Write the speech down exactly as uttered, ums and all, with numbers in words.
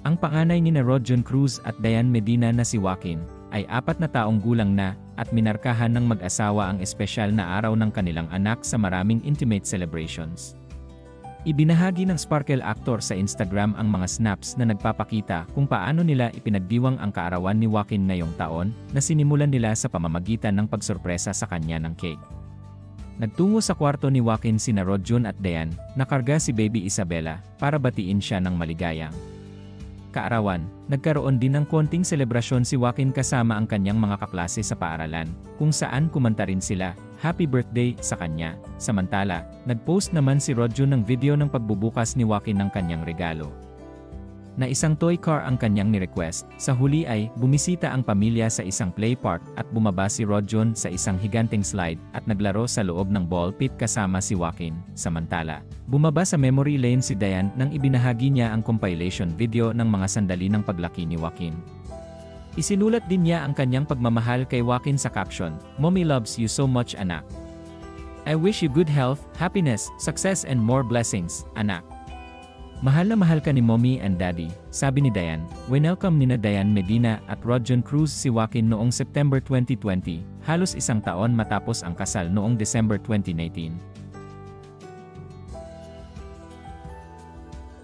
Ang panganay ni na Rodjon Cruz at Diane Medina na si Joaquin, ay apat na taong gulang na, at minarkahan ng mag-asawa ang espesyal na araw ng kanilang anak sa maraming intimate celebrations. Ibinahagi ng Sparkle actor sa Instagram ang mga snaps na nagpapakita kung paano nila ipinagdiwang ang kaarawan ni Joaquin ngayong taon, na sinimulan nila sa pamamagitan ng pagsorpresa sa kanya ng cake. Nagtungo sa kwarto ni Joaquin sina Rodjon at Diane, nakarga si Baby Isabela, para batiin siya ng maligayang kaarawan. Nagkaroon din ng konting selebrasyon si Joaquin kasama ang kanyang mga kaklase sa paaralan, kung saan kumanta rin sila, "Happy Birthday" sa kanya. Samantala, nagpost naman si Rodjon ng video ng pagbubukas ni Joaquin ng kanyang regalo, na isang toy car ang kanyang ni-request. Sa huli ay, bumisita ang pamilya sa isang play park at bumaba si Rodjon sa isang higanteng slide at naglaro sa loob ng ball pit kasama si Joaquin. Samantala, bumaba sa memory lane si Diane nang ibinahagi niya ang compilation video ng mga sandali ng paglaki ni Joaquin. Isinulat din niya ang kanyang pagmamahal kay Joaquin sa caption, "Mommy loves you so much, anak. I wish you good health, happiness, success and more blessings, anak. Mahal na mahal ka ni Mommy and Daddy," sabi ni Diane. Winelcome nina Diane Medina at Rodjon Cruz si Joaquin noong September twenty twenty, halos isang taon matapos ang kasal noong December twenty nineteen.